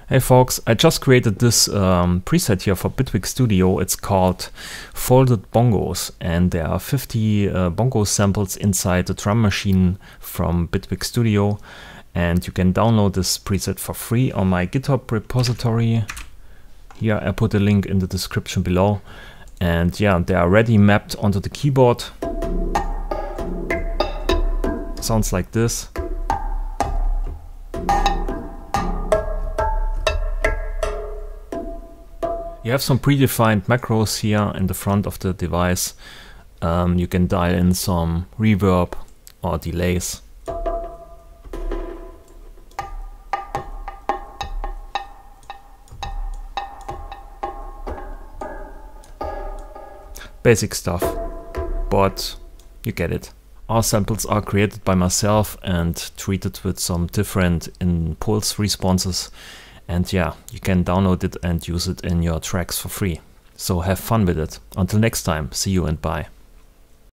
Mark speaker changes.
Speaker 1: Hey folks, I just created this preset here for Bitwig Studio. It's called Folded Bongos, and there are 50 bongo samples inside the drum machine from Bitwig Studio, and you can download this preset for free on my GitHub repository. Here I put a link in the description below, and yeah, they are already mapped onto the keyboard. Sounds like this. You have some predefined macros here in the front of the device. You can dial in some reverb or delays. Basic stuff, but you get it. All samples are created by myself and treated with some different impulse responses. And yeah, you can download it and use it in your tracks for free. So have fun with it. Until next time, see you and bye.